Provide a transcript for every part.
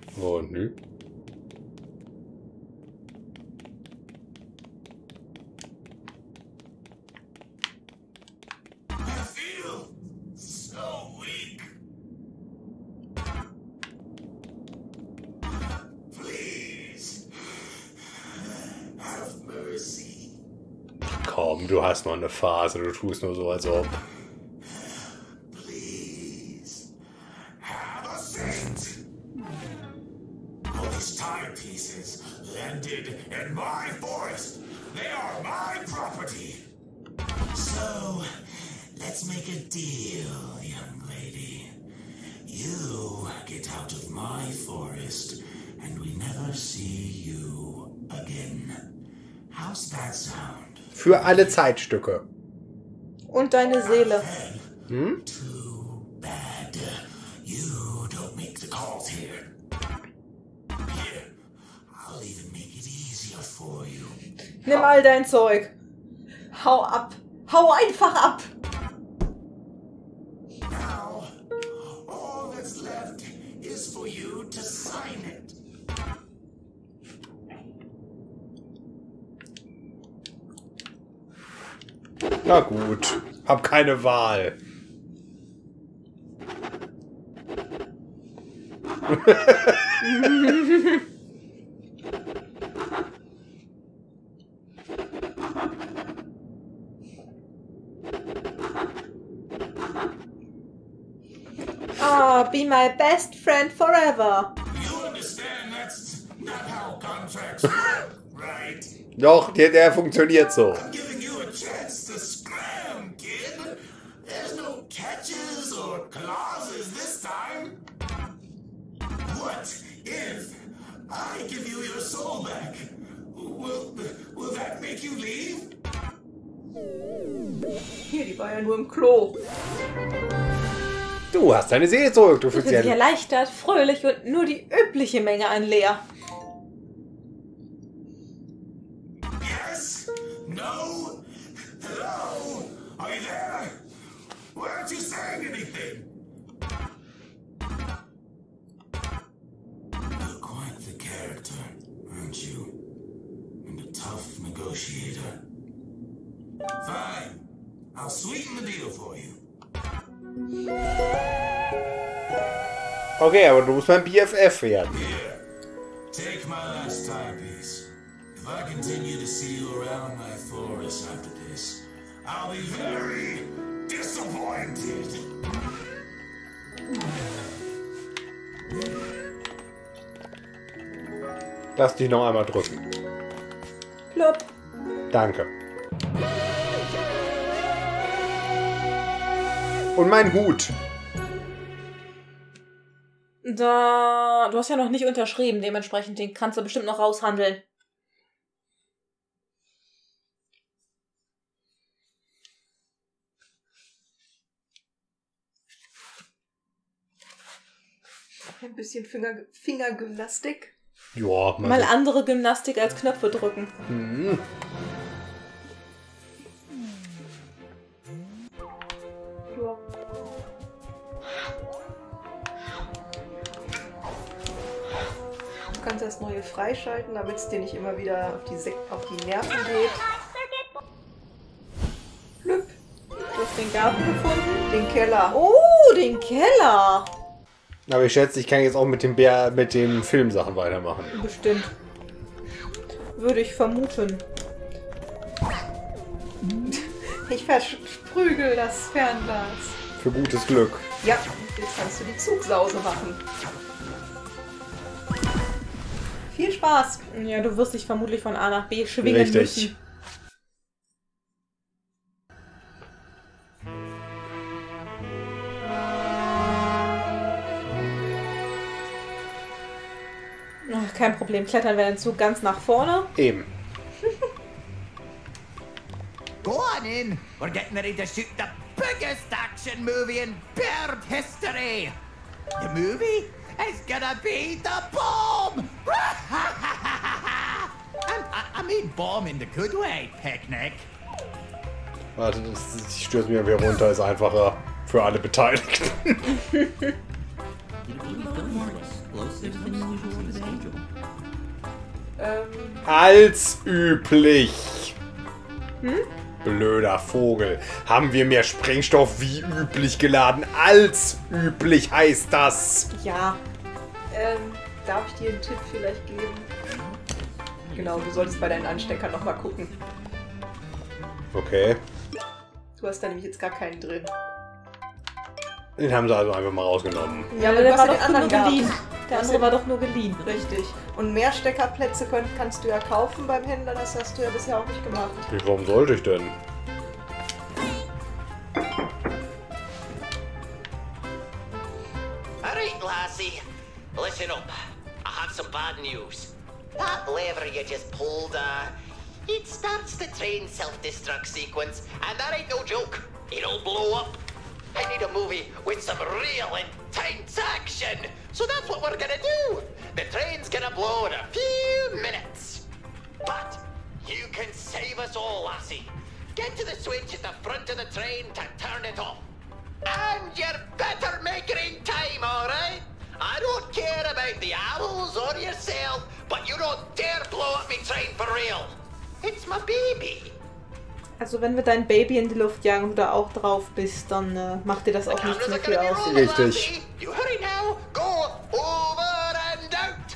Oh, nö. Komm, du hast noch eine Phase, du tust nur so, als ob. Please, have a seat. Those timepieces landed in my forest. They are my property. So, let's make a deal, young lady. You get out of my forest, and we never see you again. How's that sound? Für alle Zeitstücke. Und deine Seele. Hm? Too bad. You don't make the calls here. Here, I'll even make it easier for you. Nimm all dein Zeug. Hau ab. Hau einfach ab. Now, all that's left is for you to sign it. Na gut, hab keine Wahl. Ah, be my best friend forever. You understand that's not how contracts work, right? Doch, der funktioniert so. I'm giving you a chance to scram, kid. There's no catches or clauses this time. What if I give you your soul back? Will that make you leave? Hier, die war ja nur im Klo. Du hast deine Seele zurück, du Fühlt fühlst sich dich erleichtert, fröhlich und nur die übliche Menge an Leer. Yes? No? Hello? Are you there? Why aren't you saying anything? You're quite the character, aren't you? And a tough negotiator. Fine. I'll sweeten the deal for you. Okay, aber du musst mein BFF werden. Here, take my last timepiece. If I continue to see you around my forest after this, I'll be very disappointed. Lass dich noch einmal drücken. Plopp. Danke. Und mein Hut. Du hast ja noch nicht unterschrieben, dementsprechend den kannst du bestimmt noch raushandeln. Ein bisschen Fingergymnastik. Ja, Mal andere Gymnastik als Knöpfe drücken. Mhm. Ja. Du kannst das Neue freischalten, damit es dir nicht immer wieder auf die Nerven geht. Flüpp. Du hast den Garten gefunden, den Keller. Oh, den Keller! Aber ich schätze, ich kann jetzt auch mit dem Bär, mit den Filmsachen weitermachen. Bestimmt. Würde ich vermuten. Ich versprügel das Fernglas. Für gutes Glück. Ja, jetzt kannst du die Zugsause machen. Viel Spaß. Ja, du wirst dich vermutlich von A nach B schwingen Richtig. müssen. Ach, kein Problem. Klettern wir den Zug ganz nach vorne. Eben. Go on in. We're getting ready to shoot the biggest action movie in bird history. The movie is gonna be the bomb. And I mean bomb in the good way, Picnic. Warte, ich stürze mir wieder runter, ist einfacher für alle Beteiligten. Als üblich. Blöder Vogel. Haben wir mehr Sprengstoff wie üblich geladen? Als üblich heißt das. Ja. Darf ich dir einen Tipp vielleicht geben? Genau, du solltest bei deinen Ansteckern nochmal gucken. Okay. Du hast da nämlich jetzt gar keinen drin. Den haben sie also einfach mal rausgenommen. Ja, aber der war den doch nur geliehen. gehabt. Der andere war doch nur geliehen. Richtig. Und mehr Steckerplätze kannst du ja kaufen beim Händler, das hast du ja bisher auch nicht gemacht. Warum sollte ich denn? Alright, lassie. Listen up. I have some bad news. That lever you just pulled, it starts the train self-destruct sequence, and that ain't no joke. It'll blow up. I need a movie with some real intense action. So that's what we're gonna do. The train's gonna blow in a few minutes. But you can save us all, lassie. Get to the switch at the front of the train to turn it off. And you better make it in time, alright? I don't care about the owls or yourself, but you don't dare blow up me train for real. It's my baby. Also wenn wir dein Baby in die Luft jagen und du da auch drauf bist, dann macht dir das auch nichts mehr viel aus. Richtig. You hurry now. Go over and out.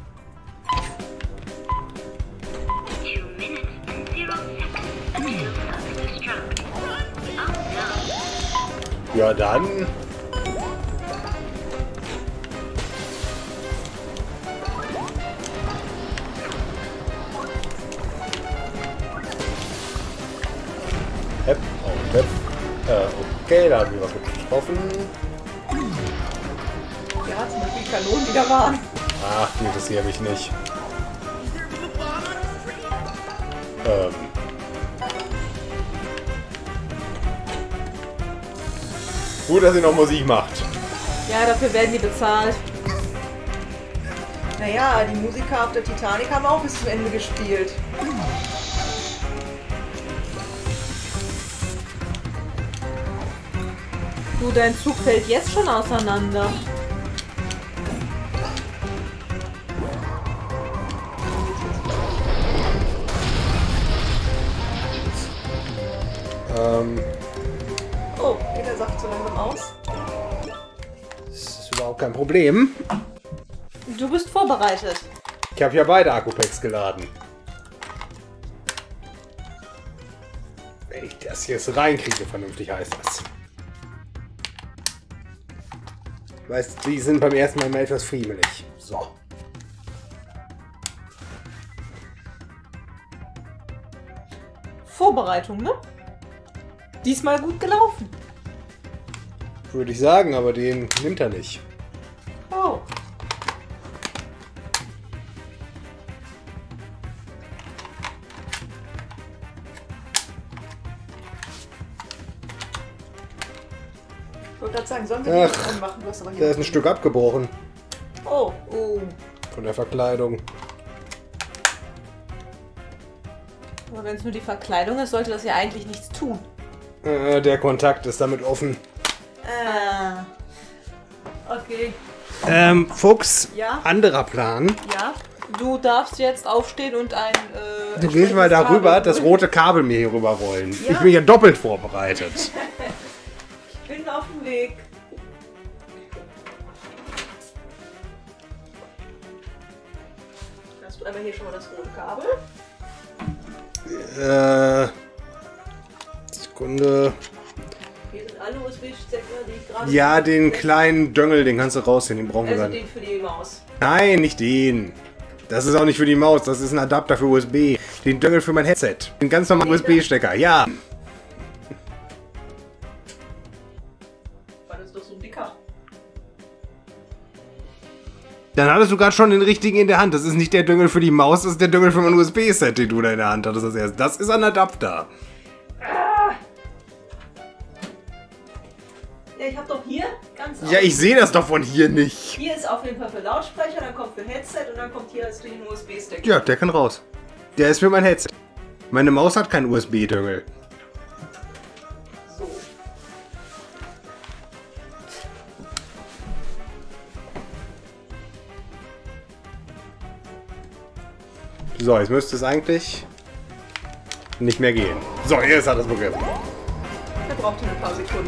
2 minutes and 0 seconds until self-destruct. Oh no. Ja, dann. Hep, oh, Hep. Okay, da haben wir was getroffen. Ja, zum Beispiel die Kanonen wieder waren. Ach, die interessieren mich nicht. Gut, dass ihr noch Musik macht. Ja, dafür werden die bezahlt. Naja, die Musiker auf der Titanic haben auch bis zum Ende gespielt. Du, dein Zug fällt jetzt schon auseinander. Oh, geht der Saft so langsam aus? Das ist überhaupt kein Problem. Du bist vorbereitet. Ich habe ja beide Akkupacks geladen. Wenn ich das jetzt reinkriege, vernünftig heißt das. Weißt du, die sind beim ersten Mal etwas friemelig. So. Vorbereitung, ne? Diesmal gut gelaufen. Würde ich sagen, aber den nimmt er nicht. Oh. Ich wollte gerade sagen, sollen wir die Ach, anmachen? Du hast aber Da hier ist ein Stück abgebrochen Oh, oh. von der Verkleidung. Aber wenn es nur die Verkleidung ist, sollte das ja eigentlich nichts tun. Der Kontakt ist damit offen. Okay. Fuchs, Ja? anderer Plan. Ja. Du darfst jetzt aufstehen und ein... Du gehst mal darüber, Kabel das holen. rote Kabel mir hier rüberrollen. Ja. Ich bin ja doppelt vorbereitet. Ich bin auf dem Weg. Hast du einmal hier schon mal das rote Kabel? Sekunde. Hier sind alle USB-Stecker, die ich gerade... Ja, den kleinen Döngel, den kannst du rausnehmen, den brauchen wir Also dann. den für die Maus. Nein, nicht den. Das ist auch nicht für die Maus, das ist ein Adapter für USB. Den Döngel für mein Headset. Den ganz normalen USB-Stecker, ja. War das doch so ein dicker? Dann hattest du gerade schon den richtigen in der Hand. Das ist nicht der Döngel für die Maus, das ist der Döngel für mein USB-Set, den du da in der Hand hattest. Das ist ein Adapter. Ja, ich hab doch hier ganz Ja, ich sehe das doch von hier nicht. Hier ist auf jeden Fall für Lautsprecher, dann kommt für Headset und dann kommt hier als den USB-Stick. Ja, der kann raus. Der ist für mein Headset. Meine Maus hat keinen USB-Döngel. So. So, jetzt müsste es eigentlich nicht mehr gehen. So, jetzt hat es begriffen. Er braucht ein paar Sekunden.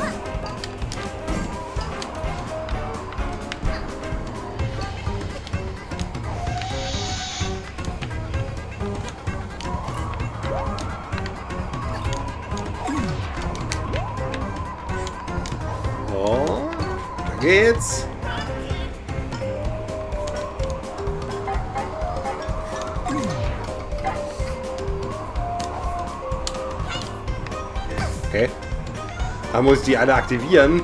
So, da geht's. Okay. Dann muss ich die alle aktivieren.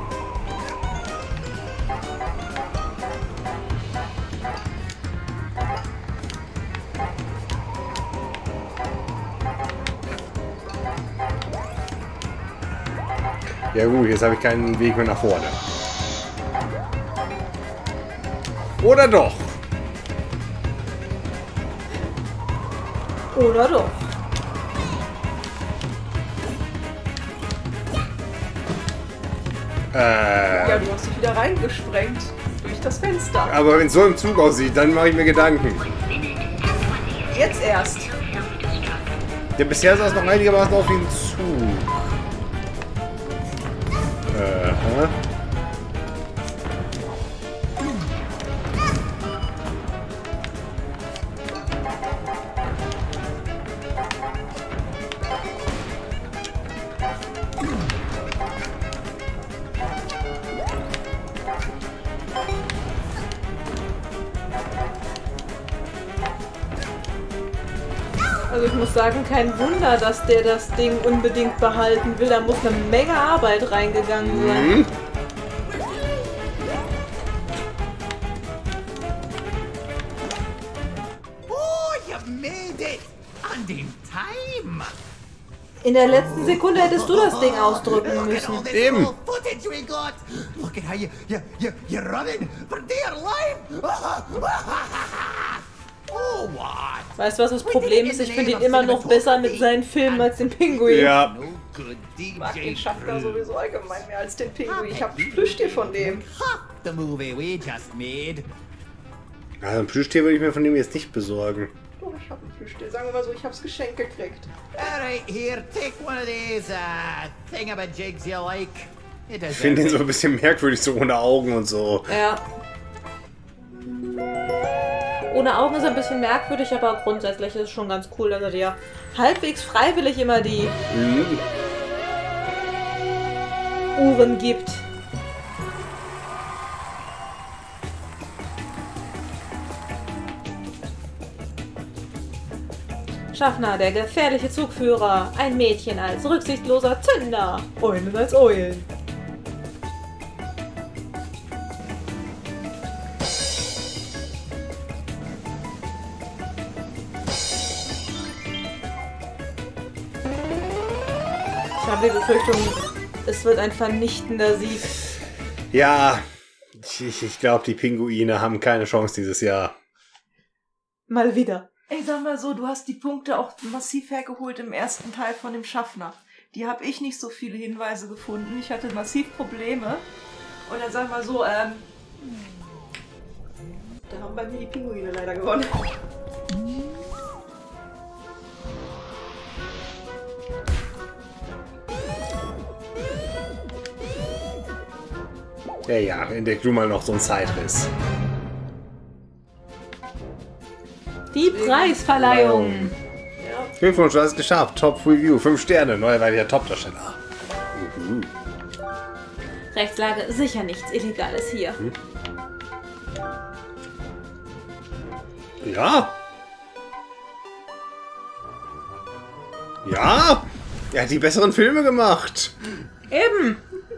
Ja gut, jetzt habe ich keinen Weg mehr nach vorne. Oder doch? Oder doch. Ja, du hast dich wieder reingesprengt. Durch das Fenster. Aber wenn es so im Zug aussieht, dann mache ich mir Gedanken. Jetzt erst. Ja, bisher sah es noch einigermaßen auf ihn zu. Aha. Also ich muss sagen, kein Wunder, dass der das Ding unbedingt behalten will. Da muss eine Menge Arbeit reingegangen sein. Oh, you made it! And in time! In der letzten Sekunde hättest du das Ding ausdrücken Look at müssen. all this Eben. little footage we got! Look at how you're running for dear life! Oh, what? Weißt du, was das Problem ist? Ich finde ihn immer noch besser mit seinen Filmen als den Pinguin. Ja. No good Ich mag den DJ Schaffner Crew. sowieso allgemein mehr als den Pinguin. Ich hab ein Plüschtier von dem. Half the movie we just made. Also ein Plüschtier würde ich mir von dem jetzt nicht besorgen. Doch, ich hab ein Plüschtier. Sagen wir mal so, ich hab's geschenkt gekriegt. Alright, here, take one of these thingamajigs you like. It Ich finde den deserves so ein bisschen merkwürdig, so ohne Augen und so. Ja. Ohne Augen ist er ein bisschen merkwürdig, aber grundsätzlich ist es schon ganz cool, dass er dir halbwegs freiwillig immer die Uhren gibt. Schaffner, der gefährliche Zugführer. Ein Mädchen als rücksichtsloser Zünder. Eulen als Eulen. Ich habe die Befürchtung, es wird ein vernichtender Sieg. Ja, ich glaube, die Pinguine haben keine Chance dieses Jahr. Mal wieder. Ich sag mal so, du hast die Punkte auch massiv hergeholt im ersten Teil von dem Schaffner. Die habe ich nicht so viele Hinweise gefunden. Ich hatte massiv Probleme. Und dann sag mal so, da haben bei mir die Pinguine leider gewonnen. Ja, entdeck du mal noch so einen Zeitriss. Die Preisverleihung. Glückwunsch, du hast es geschafft. Top Review, 5 Sterne, neuerweiliger Top-Darsteller. Rechtslage, sicher nichts Illegales hier. Ja. Ja. Er hat die besseren Filme gemacht. Eben.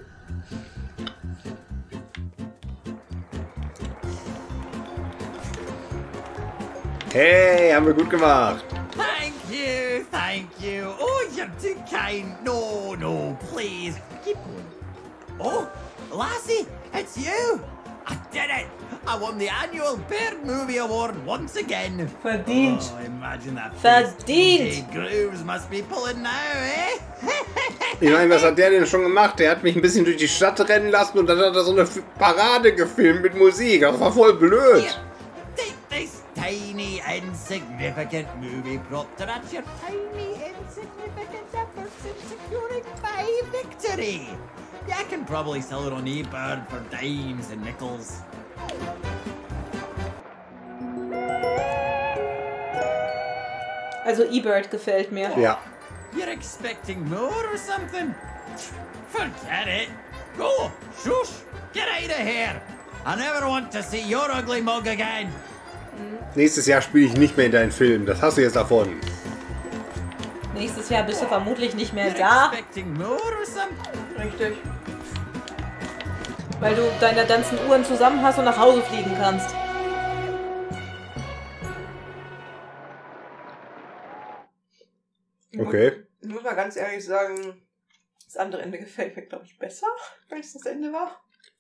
Hey, haben wir gut gemacht. Thank you, thank you. Oh, you're too kind. No, no, please. Keep going. Oh, Lassie, it's you. I did it. I won the annual Bird Movie Award once again. Verdient. Oh, imagine that face Verdient. DJ Grooves must be pulling now, eh? Ich meine, was hat der denn schon gemacht? Der hat mich ein bisschen durch die Stadt rennen lassen und dann hat er so eine Parade gefilmt mit Musik. Das war voll blöd. Here, take this tiny insignificant movie prop to match your tiny, insignificant efforts in securing my victory. You can probably sell it on eBird for dimes and nickels. Also eBird gefällt mir. Ja. You're expecting more or something? Forget it. Go, shush, get out of here. I never want to see your ugly mug again. Nächstes Jahr spiele ich nicht mehr in deinen Film. Das hast du jetzt davon. Nächstes Jahr bist du vermutlich nicht mehr You're da, expecting more or something? Richtig. weil du deine ganzen Uhren zusammen hast und nach Hause fliegen kannst. Okay. Ich muss mal ganz ehrlich sagen, das andere Ende gefällt mir, glaube ich, besser, als das Ende war.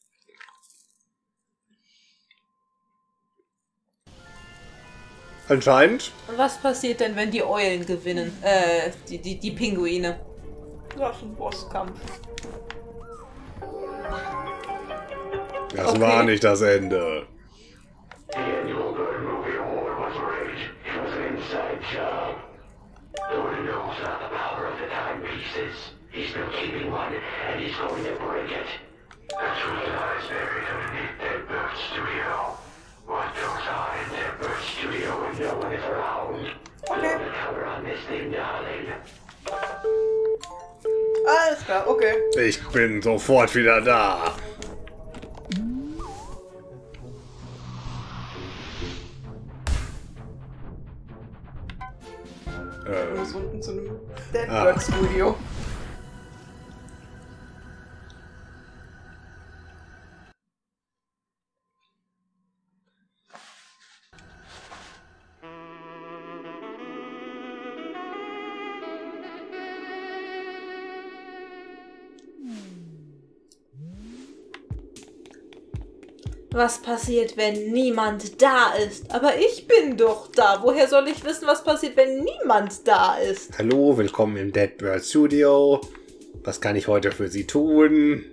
Anscheinend. Was passiert denn, wenn die Eulen gewinnen? Die Pinguine. Das ist ein Bosskampf. Das Okay. war nicht das Ende. The annual Bird Movie Award was rigged. It was an inside job. Lord knows about the power of the timepieces. He's been keeping one, and he's going to break it. The truth lies buried underneath Deadbird Studio. What goes on in Deadbird Studio when no one is around? Okay. Put the cover on this thing, darling. Alles klar, okay. Ich bin sofort wieder da. Ich muss unten zu einem Deadbird Studio. Was passiert, wenn niemand da ist? Aber ich bin doch da. Woher soll ich wissen, was passiert, wenn niemand da ist? Hallo, willkommen im Deadbird Studio. Was kann ich heute für Sie tun?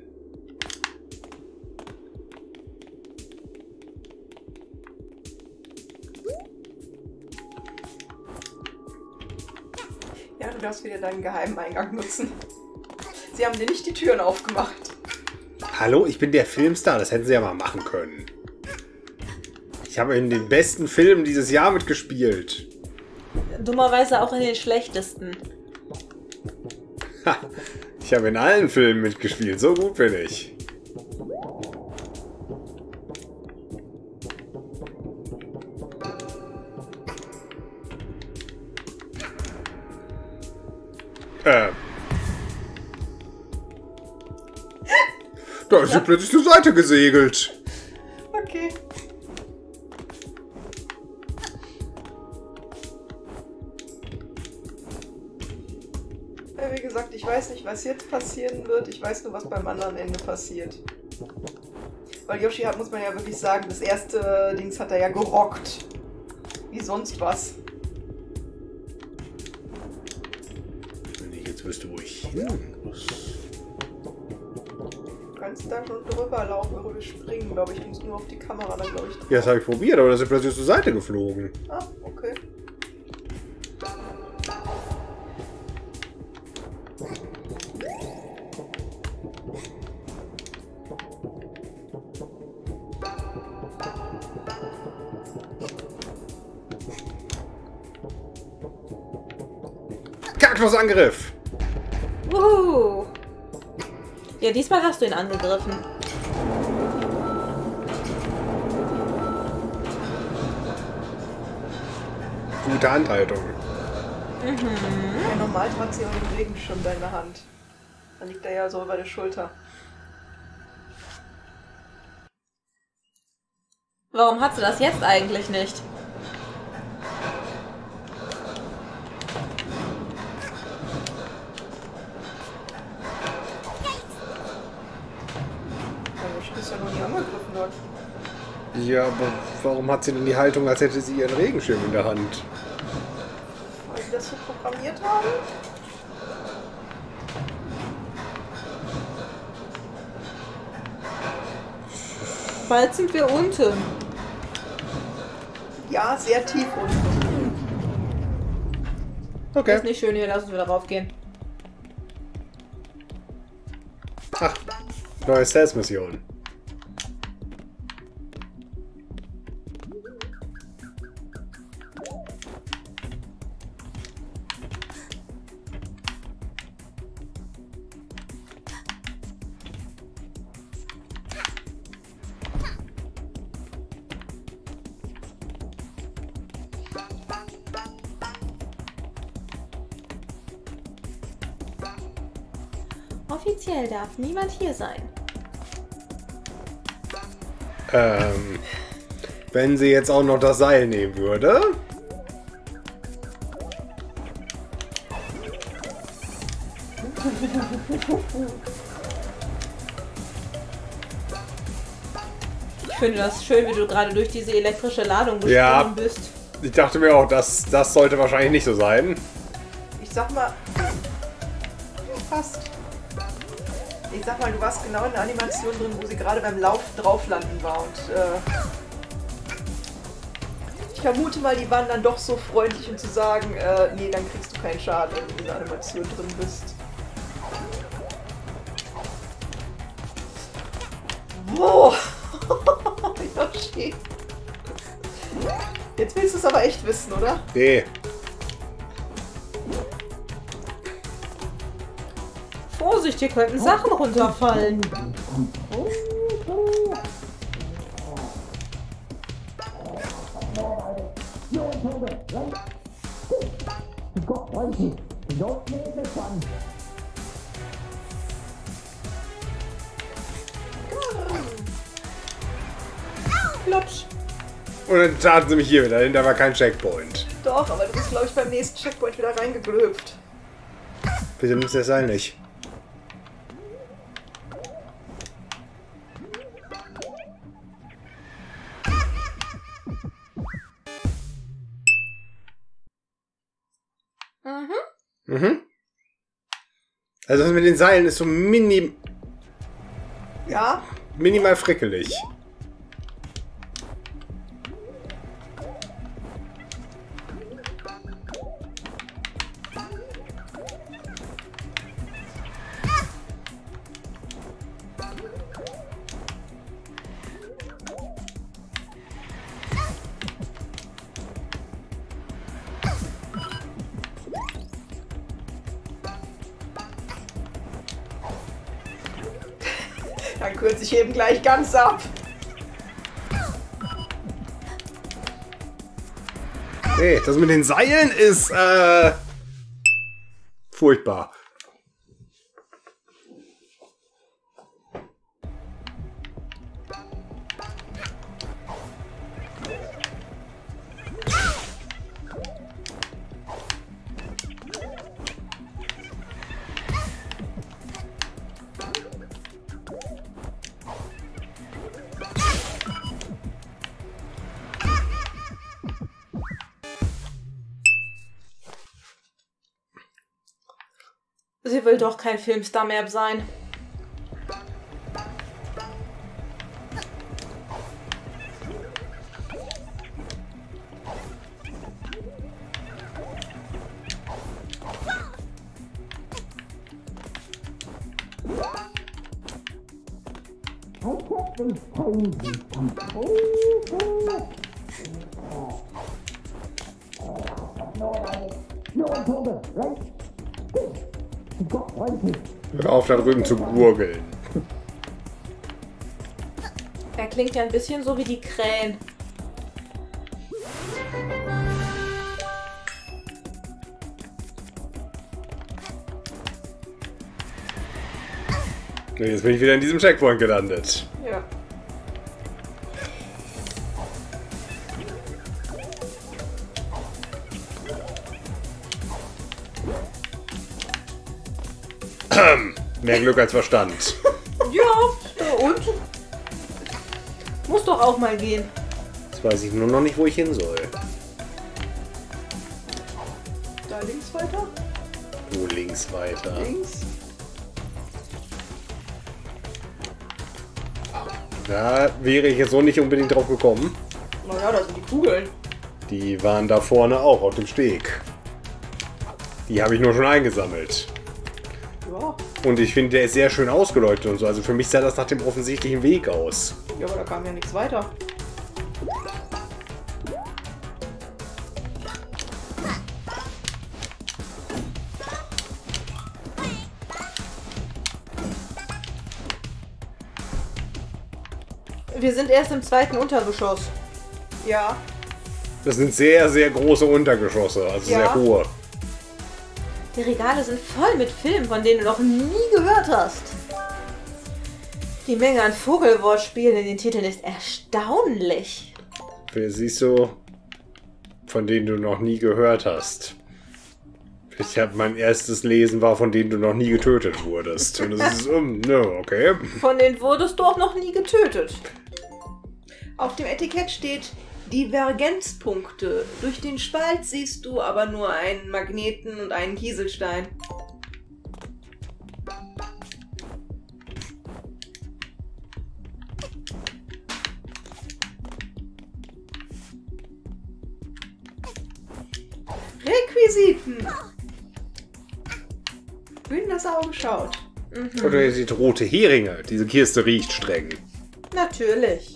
Ja, du darfst wieder deinen geheimen Eingang nutzen. Sie haben dir nicht die Türen aufgemacht. Hallo, ich bin der Filmstar. Das hätten Sie ja mal machen können. Ich habe in den besten Filmen dieses Jahr mitgespielt. Dummerweise auch in den schlechtesten. Ha, ich habe in allen Filmen mitgespielt. So gut bin ich. Da ist sie plötzlich zur Seite gesegelt. Okay. Ja, wie gesagt, ich weiß nicht, was jetzt passieren wird. Ich weiß nur, was beim anderen Ende passiert. Weil Yoshi hat, muss man ja wirklich sagen, das erste Dings hat er ja gerockt. Wie sonst was. Wenn ich jetzt wüsste, wo ich hin muss. Du kannst da schon drüber laufen, drüber springen, glaube ich. Du musst nur auf die Kamera dann, glaube ich. Ja, das habe ich probiert, aber da ist sie plötzlich zur Seite geflogen. Ah, okay. Kaktusangriff! Wuhu. Ja, diesmal hast du ihn angegriffen. Gute Handhaltung. Ja, normal tragt sie auch den Regenschirm da in der Hand. Dann liegt er ja so über der Schulter. Warum hat sie das jetzt eigentlich nicht? Du bist ja noch nie angegriffen dort. Ja, aber warum hat sie denn die Haltung, als hätte sie ihren Regenschirm in der Hand? Weil die das so programmiert haben? Bald sind wir unten. Ja, sehr tief unten. Ist Okay. nicht schön hier, lass uns wieder raufgehen. Ach, neue Stealth-Mission. Offiziell darf niemand hier sein. Wenn sie jetzt auch noch das Seil nehmen würde. Ich finde das schön, wie du gerade durch diese elektrische Ladung gesprungen Ja. bist. Ich dachte mir auch, das sollte wahrscheinlich nicht so sein. Ich sag mal. Fast. Ich sag mal, du warst genau in der Animation drin, wo sie gerade beim Lauf drauflanden war. Und ich vermute mal, die waren dann doch so freundlich, um zu sagen, nee, dann kriegst du keinen Schaden, wenn du in der Animation drin bist. Boah! Yoshi. Jetzt willst du es aber echt wissen, oder? Nee. Vorsicht, hier könnten Sachen runterfallen. Plopsch. Und dann taten sie mich hier wieder hin, da war kein Checkpoint. Doch, aber du bist, glaube ich, beim nächsten Checkpoint wieder reingeglöbt. Bitte nimmst du das Seil nicht. Mhm. Also das mit den Seilen ist so Ja? minimal frickelig. Dann kürze ich eben gleich ganz ab. Nee, das mit den Seilen ist, furchtbar. Sie will doch kein Filmstar mehr sein. Hör auf, da drüben zu gurgeln. Er klingt ja ein bisschen so wie die Krähen. Nee, jetzt bin ich wieder in diesem Checkpoint gelandet. Ja. Mehr Glück als Verstand. Ja, und? Muss doch auch mal gehen. Jetzt weiß ich nur noch nicht, wo ich hin soll. Da links weiter? Wo links weiter? Links? Da wäre ich jetzt so nicht unbedingt drauf gekommen. Naja, da sind die Kugeln. Die waren da vorne auch auf dem Steg. Die habe ich nur schon eingesammelt. Ja. Und ich finde, der ist sehr schön ausgeleuchtet und so. Also für mich sah das nach dem offensichtlichen Weg aus. Ja, aber da kam ja nichts weiter. Wir sind erst im 2. Untergeschoss. Ja. Das sind sehr, sehr große Untergeschosse. Also Ja. sehr hohe. Die Regale sind voll mit Filmen, von denen du noch nie gehört hast. Die Menge an Vogelwortspielen in den Titeln ist erstaunlich. Siehst du, von denen du noch nie gehört hast. Ich habe mein erstes Lesen war, von denen du noch nie getötet wurdest. Und das ist, okay. Von denen wurdest du auch noch nie getötet. Auf dem Etikett steht Divergenzpunkte. Durch den Spalt siehst du aber nur einen Magneten und einen Kieselstein. Requisiten. Wie in das Auge schaut. Oder ihr seht rote Heringe. Diese Kiste riecht streng. Natürlich.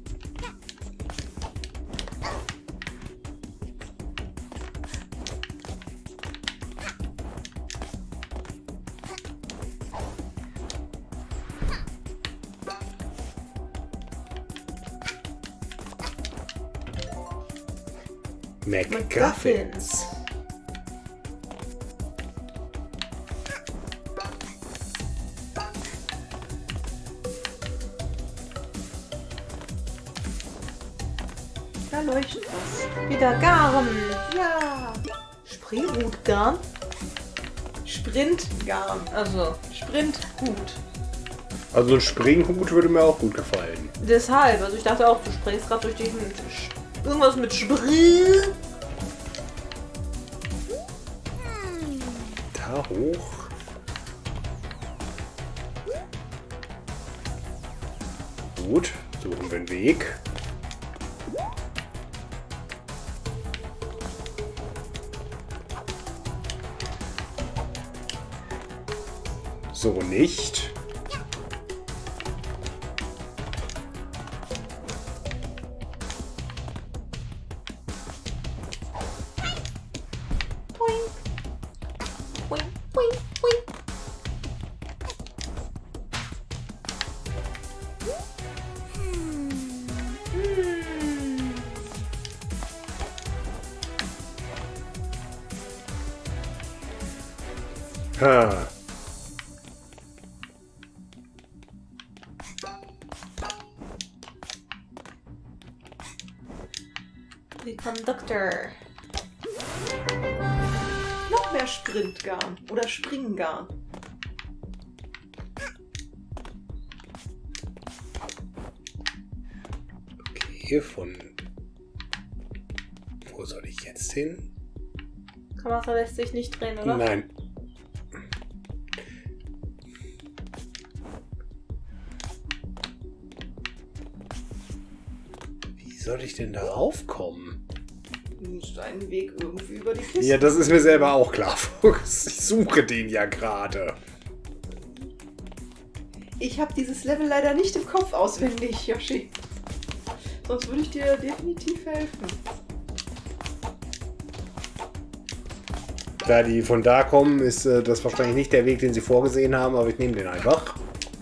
MacGuffins. Da leuchtet was. Wieder Garn. Ja. Spreehutgarn. Sprintgarn. Also, Sprinthut. Also ein Springhut würde mir auch gut gefallen. deshalb. Also ich dachte auch, du springst gerade durch diesen... Irgendwas mit Spree. Da hoch. Gut, suchen wir einen Weg. So nicht. Boing, boing, boing. Ha. The Conductor. Noch mehr Sprintgarn. Oder Springgarn. Okay, von... Wo soll ich jetzt hin? Kamera lässt sich nicht drehen, oder? Nein. Wie soll ich denn da raufkommen? Du musst einen Weg irgendwie über die Kiste. Ja, das ist mir selber auch klar, Fuchs. Ich suche den ja gerade. Ich habe dieses Level leider nicht im Kopf auswendig, Yoshi. Sonst würde ich dir definitiv helfen. Da die von da kommen, ist das wahrscheinlich nicht der Weg, den sie vorgesehen haben, aber ich nehme den einfach.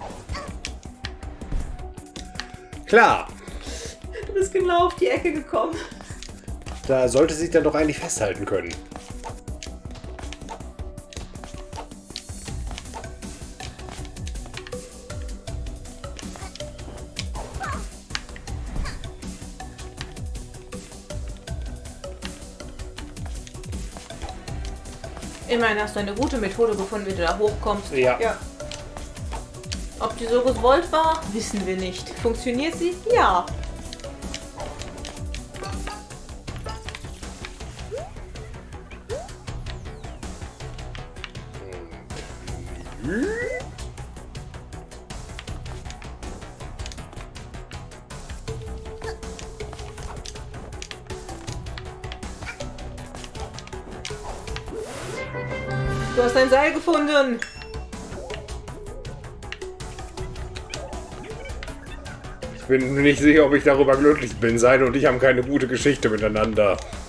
Klar, Du bist genau auf die Ecke gekommen. da sollte sich dann doch eigentlich festhalten können. Immerhin hast du eine gute Methode gefunden, wie du da hochkommst. Ja. Ja. Ob die so gewollt war, wissen wir nicht. Funktioniert sie? Ja. Du hast ein Seil gefunden. Ich bin nicht sicher, ob ich darüber glücklich bin. Seide und ich haben keine gute Geschichte miteinander.